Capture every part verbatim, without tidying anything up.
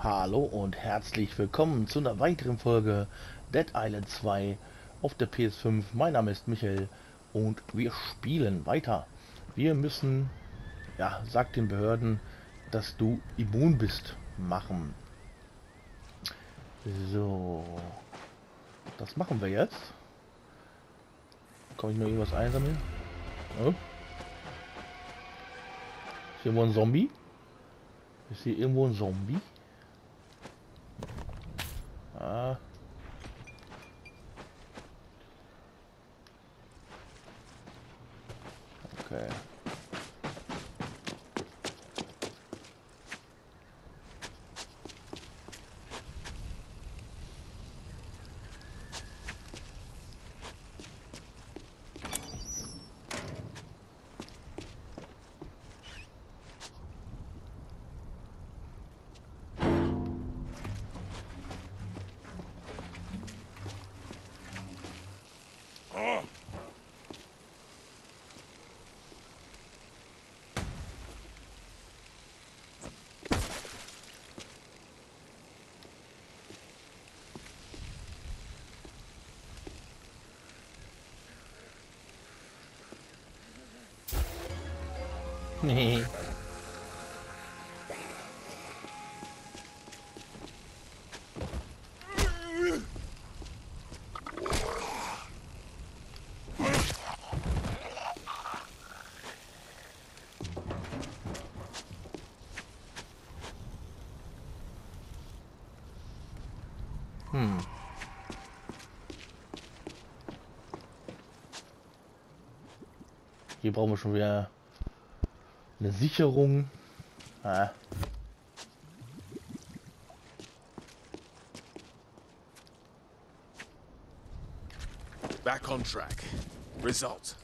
Hallo und herzlich willkommen zu einer weiteren Folge Dead Island zwei auf der P S fünf. Mein Name ist Michael und wir spielen weiter. Wir müssen, ja, sagt den Behörden, dass du immun bist, machen. So, das machen wir jetzt. Kann ich noch irgendwas einsammeln? Oh. Ist hier irgendwo ein Zombie? Ist hier irgendwo ein Zombie? Ah. Okay. Nee. Hm. Hier brauchen wir schon wieder eine Sicherung. Ah. Back on track. Result.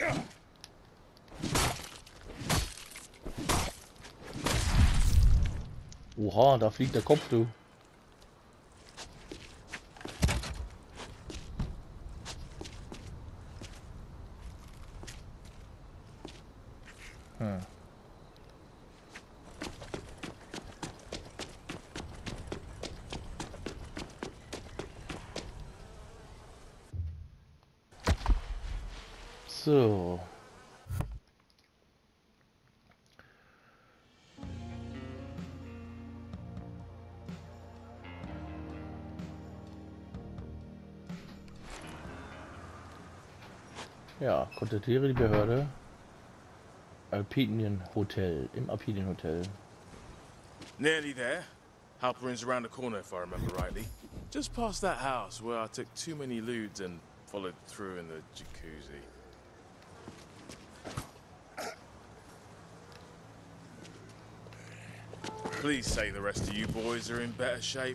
Oha, da fliegt der Kopf, du. Hm. So. Ja, kontaktiere die Behörde. Alpinian Hotel, im Alpinian Hotel. Nearly there. Halperin's around the corner, if I remember rightly. Just past that house where I took too many lewds and followed through in the jacuzzi. Please say the rest of you boys are in better shape.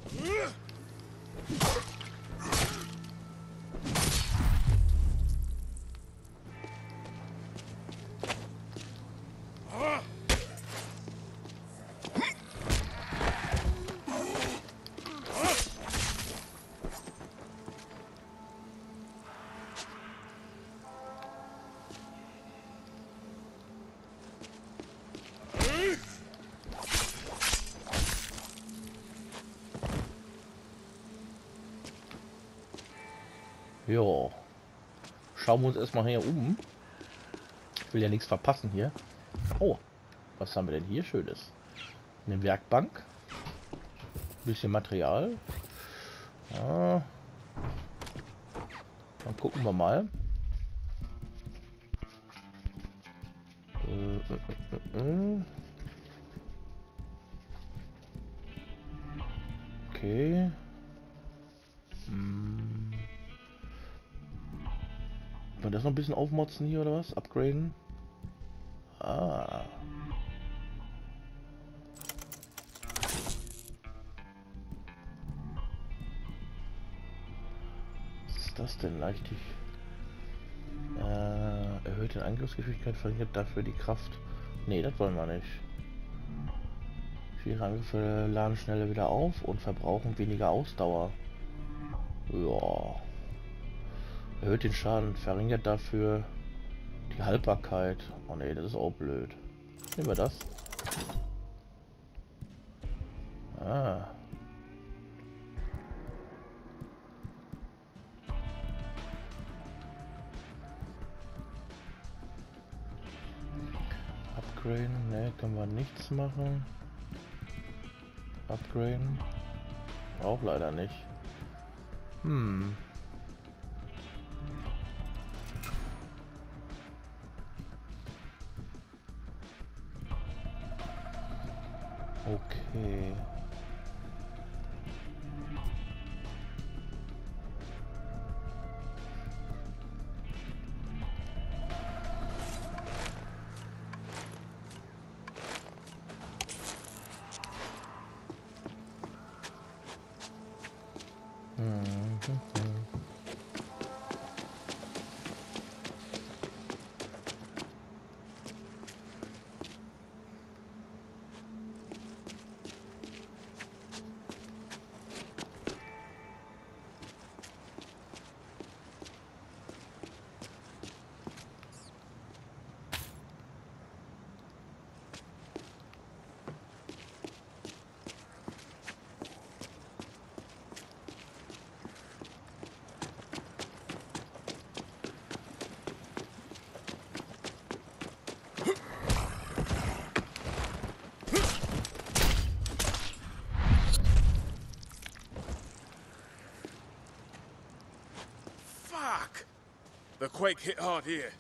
Jo. Schauen wir uns erstmal hier um. Ich will ja nichts verpassen hier. Oh, was haben wir denn hier Schönes? Eine Werkbank. Ein bisschen Material. Ja. Dann gucken wir mal. Äh, äh, äh, äh. Okay. Hm. Wollen wir das noch ein bisschen aufmotzen hier oder was? Upgraden? Ah. Was ist das denn? Leichtig. Äh, erhöht den Angriffsgeschwindigkeit, verringert dafür die Kraft. Nee, das wollen wir nicht. Schwere Angriffe laden schneller wieder auf und verbrauchen weniger Ausdauer. Ja. Erhöht den Schaden, verringert dafür die Haltbarkeit. Oh ne, das ist auch blöd. Nehmen wir das. Ah. Upgraden, ne, können wir nichts machen. Upgraden. Auch leider nicht. Hm. Okay. Fuck! The quake hit hard here.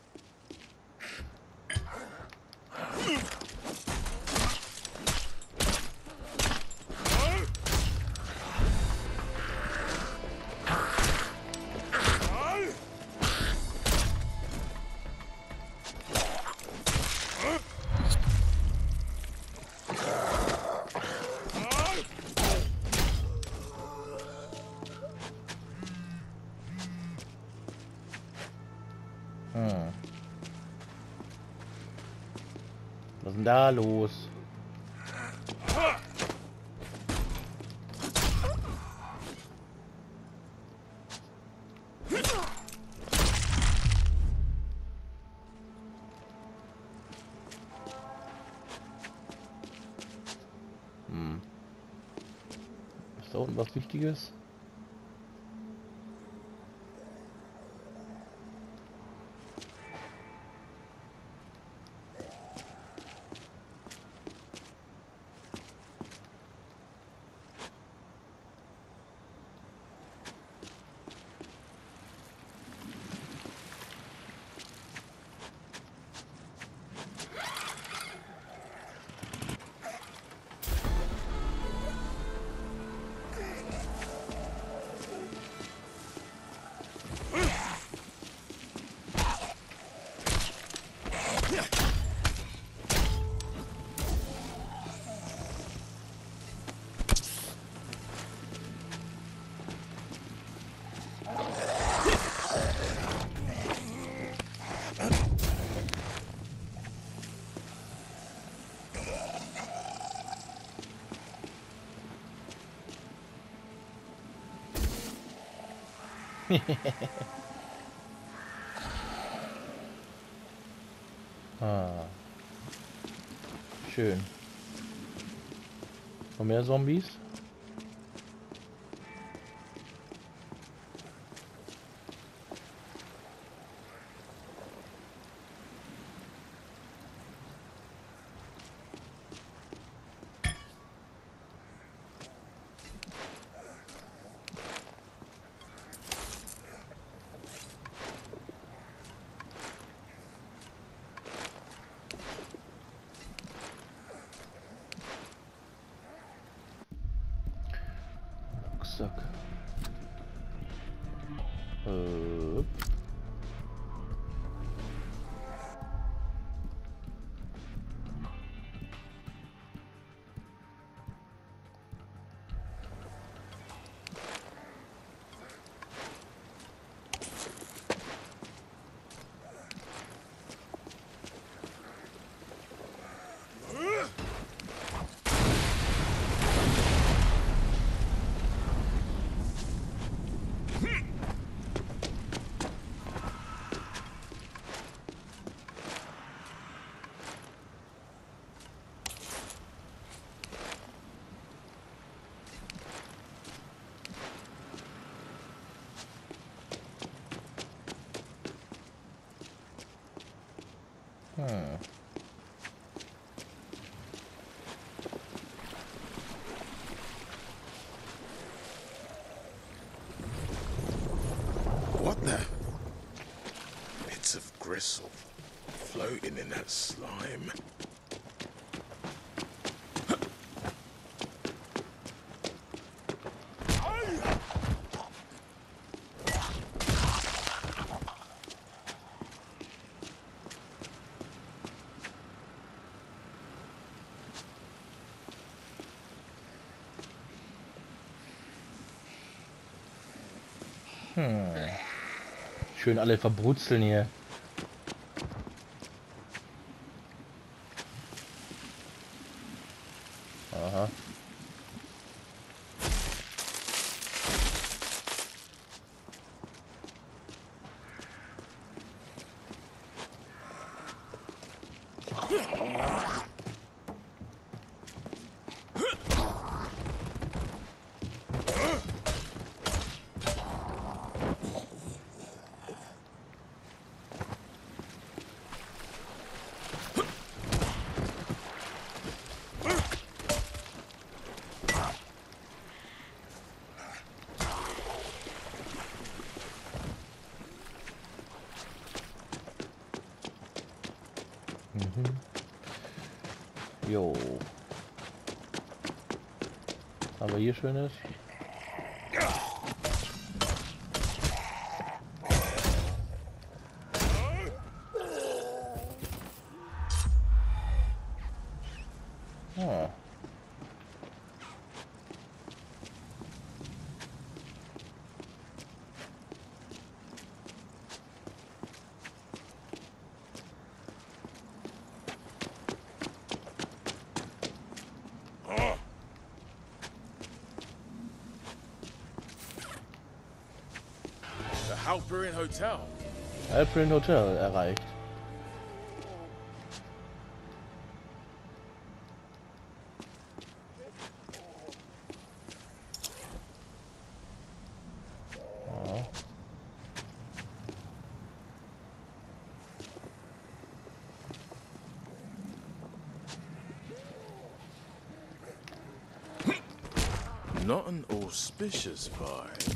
Hm. Was ist denn da los? Hm. Ist da unten was Wichtiges? Ah. Schön. Noch mehr Zombies? Rucksack. Äh. in that slime. Hm. Schön alle verbrutzeln hier. Aha. Mhm. Jo. Aber hier schönes. Ah. The Halperin Hotel. Halperin Hotel erreicht. Ja. Not an auspicious vibe.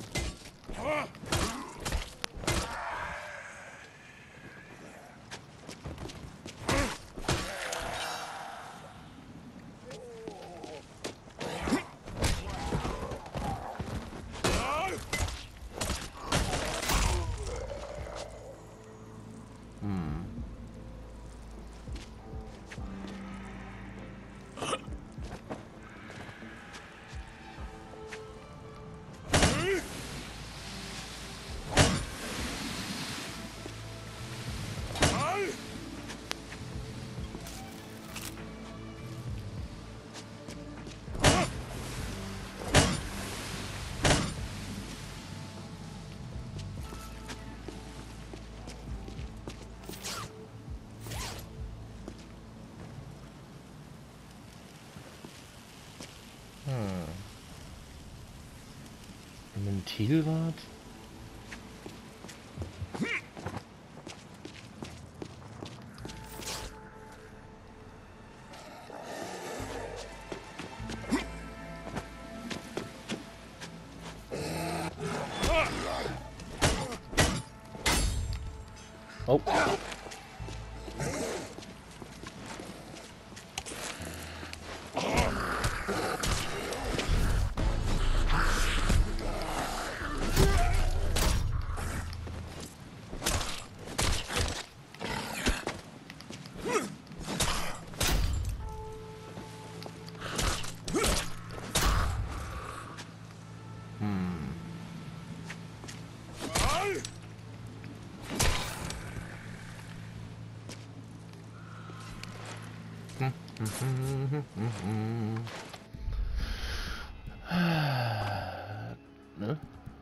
Hm. Ventilrad? Oh. Ne?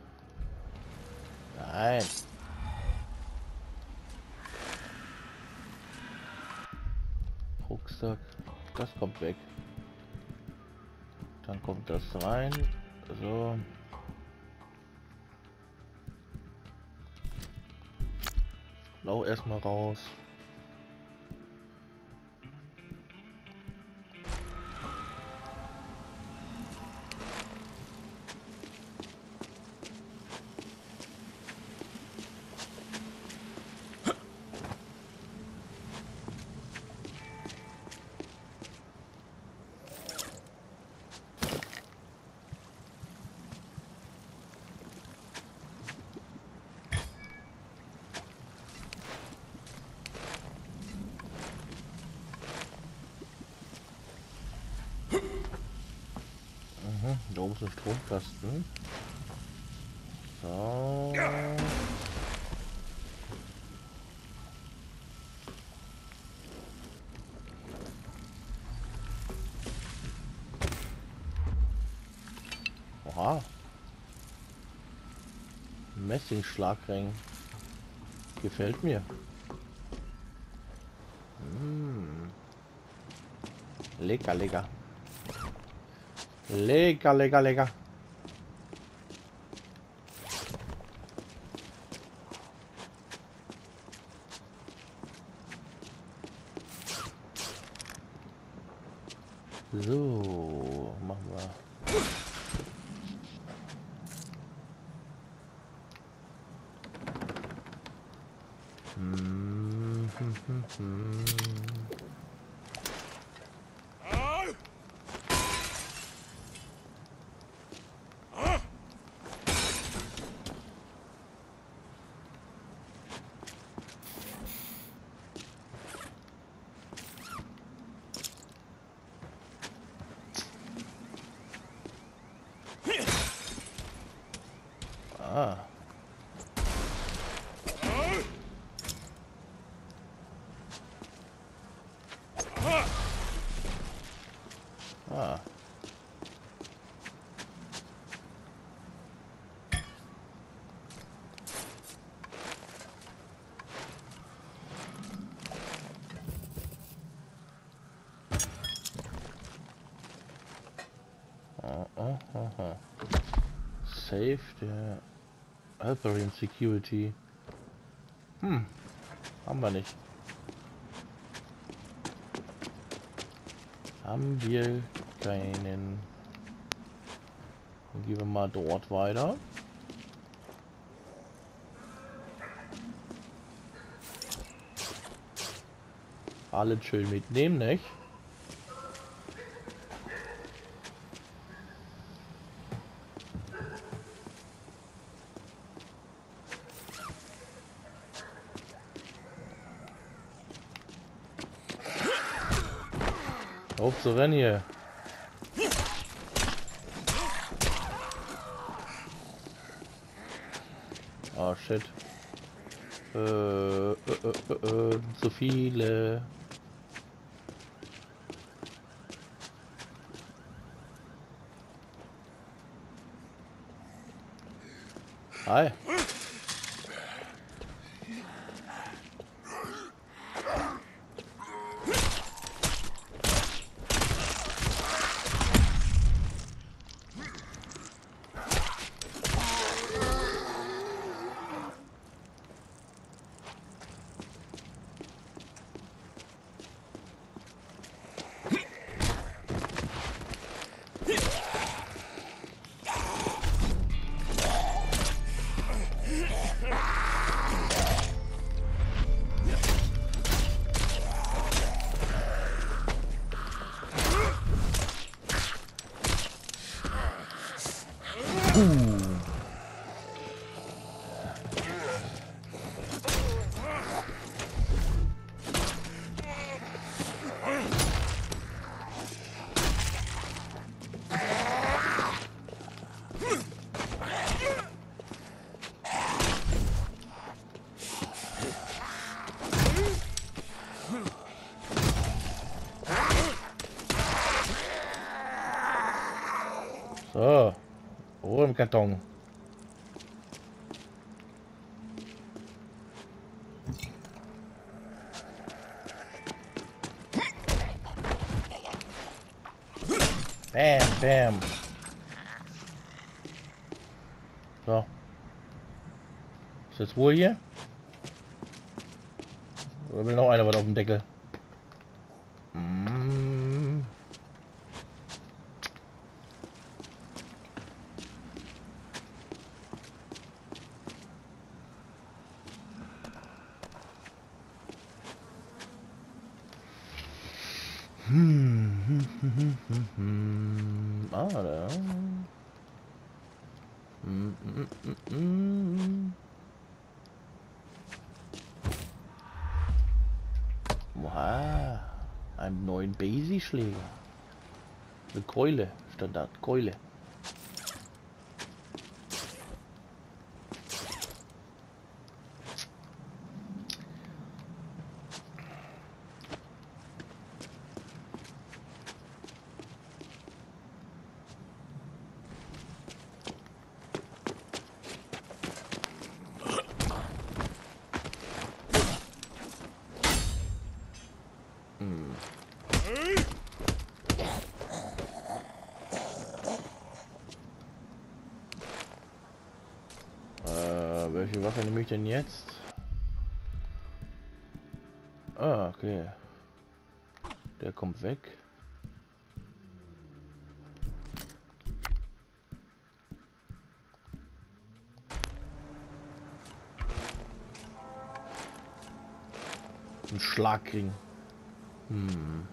Nein. Rucksack. Das kommt weg. Dann kommt das rein. So. Lau erstmal raus. Mhm, da oben ist ein Stromkasten. So. Oha. Messing-Schlagring. Gefällt mir. Mm. Lecker, lecker. Lecker, lecker, lecker. So, machen wir. Hm, hm, hm, hm. Ah. Ah. Oh, oh, oh, oh. Save der Alparian Security. Hm, haben wir nicht. Haben wir keinen. Dann gehen wir mal dort weiter. Alles schön mitnehmen, nicht? Auf zu rennen hier. Oh shit. Äh, äh, äh, äh, zu viele. Hi. So, Ruhe im Karton. Bam, bam. So. Ist jetzt Ruhe hier? Oder will noch einer was auf dem Deckel? Mm. Hm, hm, hm, hm, hm, hm. Ah, da. Hm, hm, hm, hm. Wow, einen neuen Basie-Schläger. Eine Keule, Standard, Keule. Welche Waffe nehme ich denn jetzt? Ah, okay. Der kommt weg. Ein Schlagring. Hm.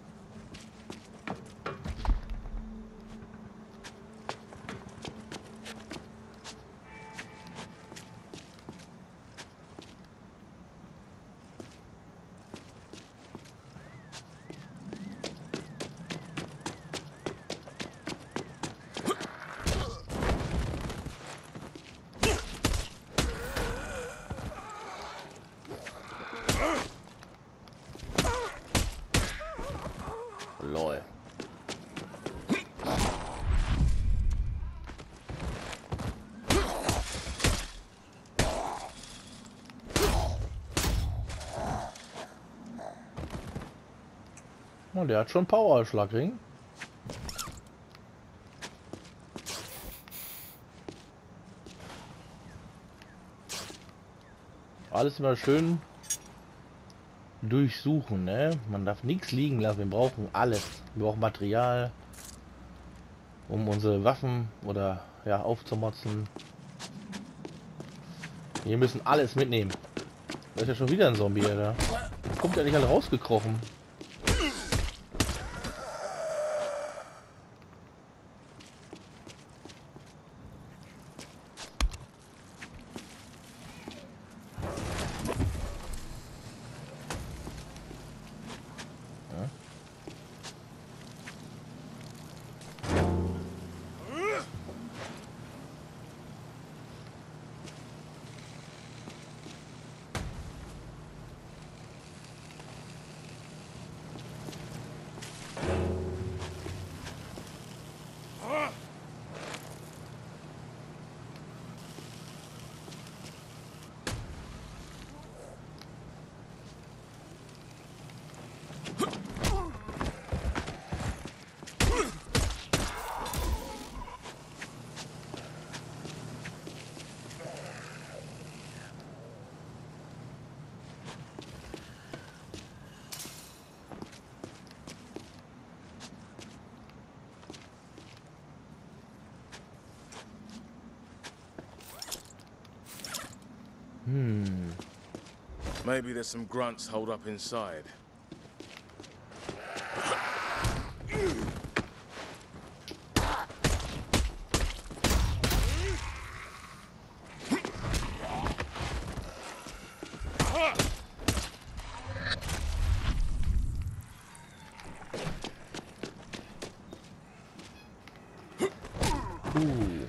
Lol. Und der hat schon Power, Schlagring. Alles immer schön durchsuchen, ne? Man darf nichts liegen lassen. Wir brauchen alles. Wir brauchen Material, um unsere Waffen oder ja aufzumotzen. Wir müssen alles mitnehmen. Da ist ja schon wieder ein Zombie, da kommt ja nicht alle rausgekrochen. Hmm. Maybe there's some grunts holed up inside. Ooh.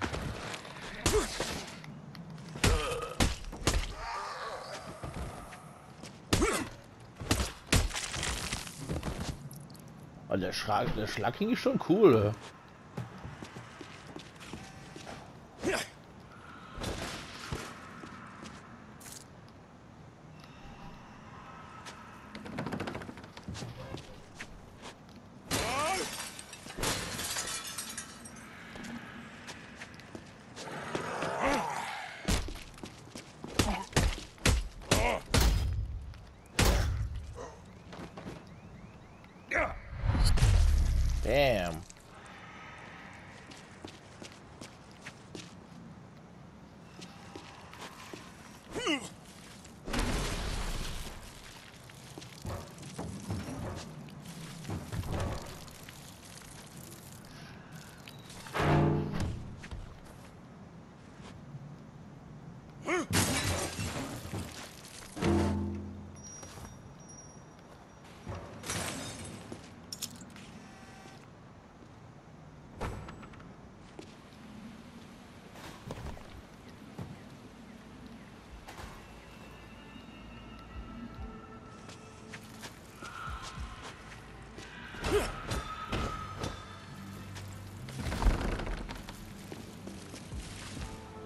Also der Schlag, der Schlagring ist schon cool. Damn.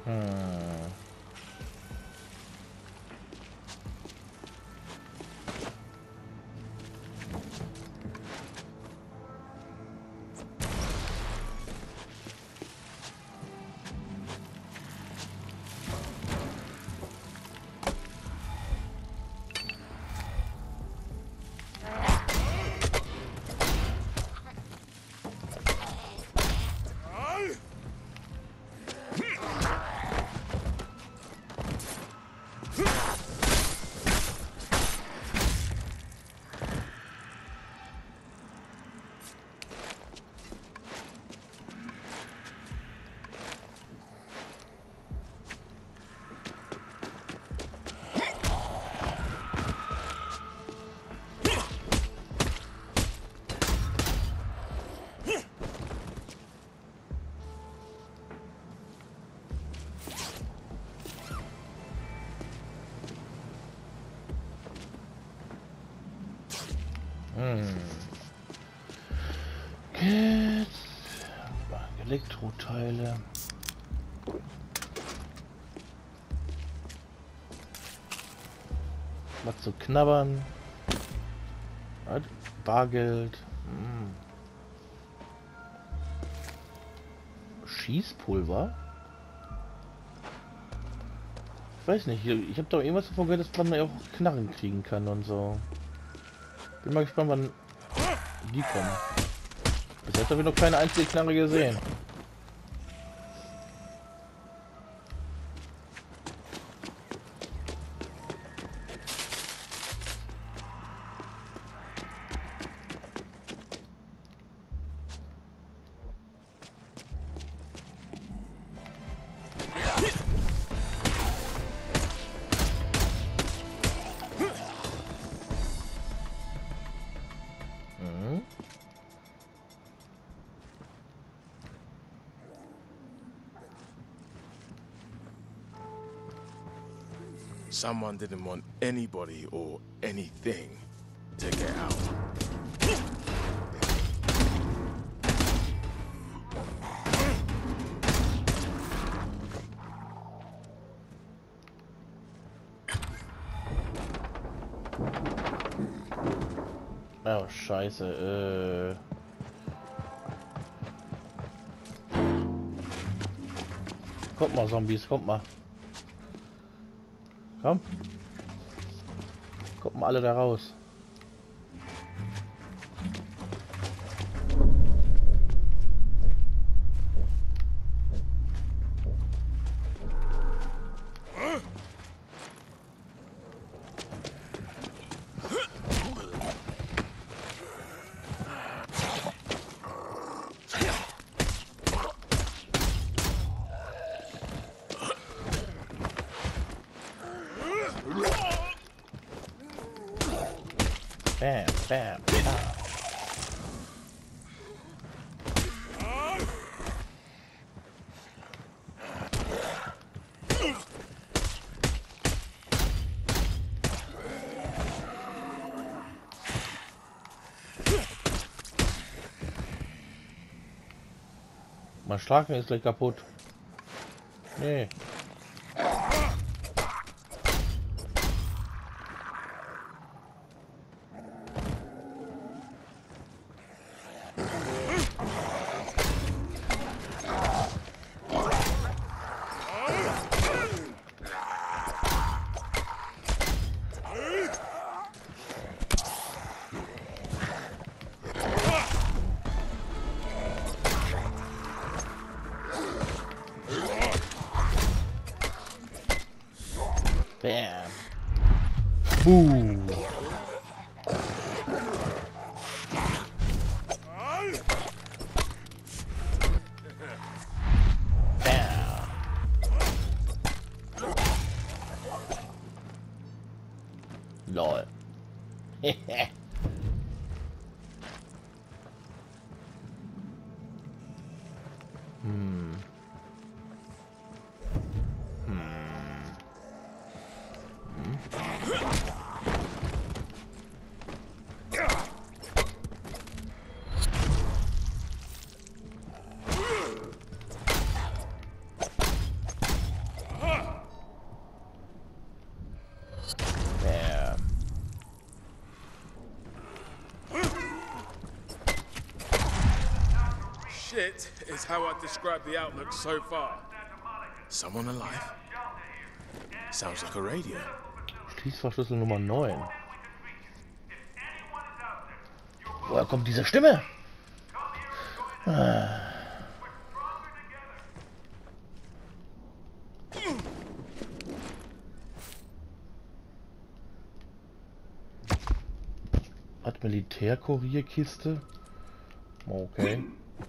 Hm. Hm. Jetzt Elektroteile. Was zu knabbern. Was? Bargeld. Hm. Schießpulver? Ich weiß nicht, ich habe doch irgendwas davon gehört, dass man ja auch Knarren kriegen kann und so. Bin mal gespannt, wann die kommen. Bis jetzt habe ich noch keine einzige Knarre gesehen. Someone didn't want anybody or anything to get out. Oh, scheiße. Äh. Kommt mal, Zombies, kommt mal. Komm. Kommt mal alle da raus. Bam, bam, bam. Mein Schlagen ist gleich kaputt. Nee. Bam. Boom. Bam. Lol. Hmm. shit is how I describe the outlook so far. Someone alive? Sounds like a radio. Schließfachschlüssel Nummer neun. Woher kommt diese Stimme? Ah. Hat Militärkurierkiste? Okay.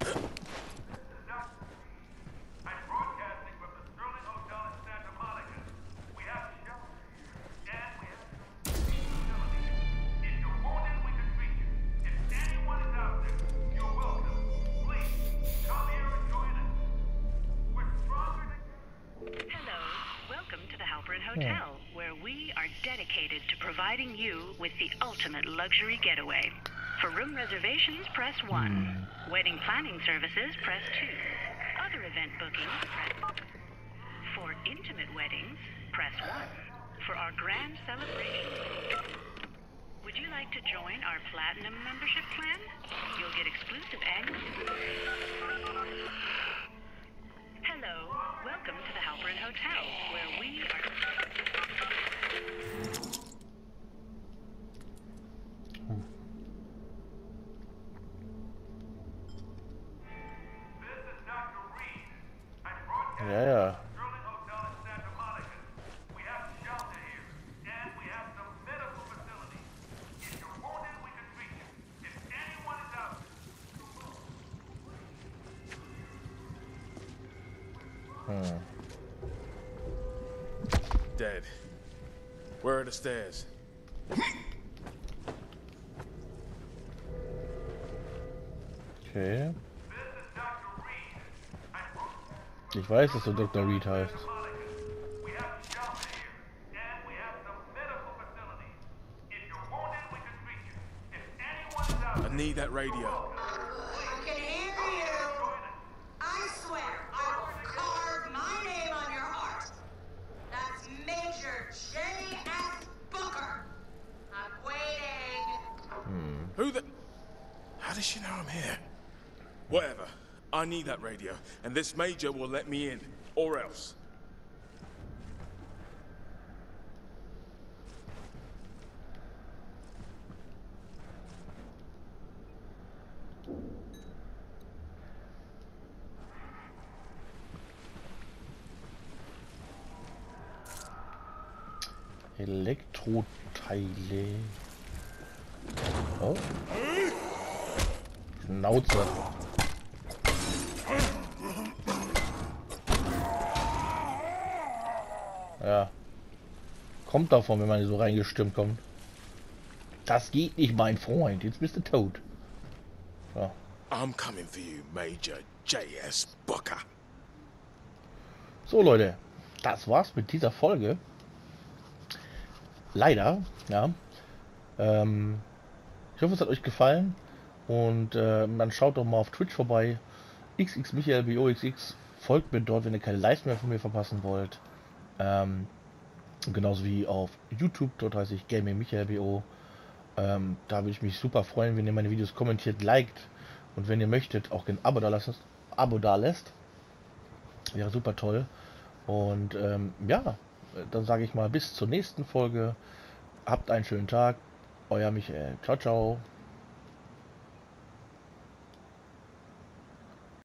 Hotel, where we are dedicated to providing you with the ultimate luxury getaway. For room reservations, press one. Mm. Wedding planning services, press two. Other event bookings, press... For intimate weddings, press one. For our grand celebration... Would you like to join our Platinum membership plan? You'll get exclusive annual... Hello, welcome to the Halperin Hotel, where we are... Ja, ja. Hmm. Dead. Where are the stairs? Okay. Ich weiß, dass du Doktor Reed heißt. I need that radio. I can hear you. I swear I will carve my name on your heart. That's Major J S Booker. I'm waiting. Hmm. Who the... How does she know I'm here? Whatever. I need that radio, and this major will let me in, or else. Elektroteile. Oh. Schnauze. Ja. Kommt davon, wenn man so reingestürmt kommt. Das geht nicht, mein Freund. Jetzt bist du tot. Ja. I'm coming for you, Major J S Booker. So, Leute. Das war's mit dieser Folge. Leider, ja. Ähm, ich hoffe, es hat euch gefallen. Und äh, dann schaut doch mal auf Twitch vorbei. X X Michael B O X X. Folgt mir dort, wenn ihr keine Lives mehr von mir verpassen wollt. Ähm, genauso wie auf YouTube, dort heiße ich Gaming Michael B O. Ähm, da würde ich mich super freuen, wenn ihr meine Videos kommentiert, liked und wenn ihr möchtet, auch ein Abo da lasst. Abo da lässt. Wäre super toll. Und ähm, ja, dann sage ich mal bis zur nächsten Folge. Habt einen schönen Tag. Euer Michael. Ciao, ciao.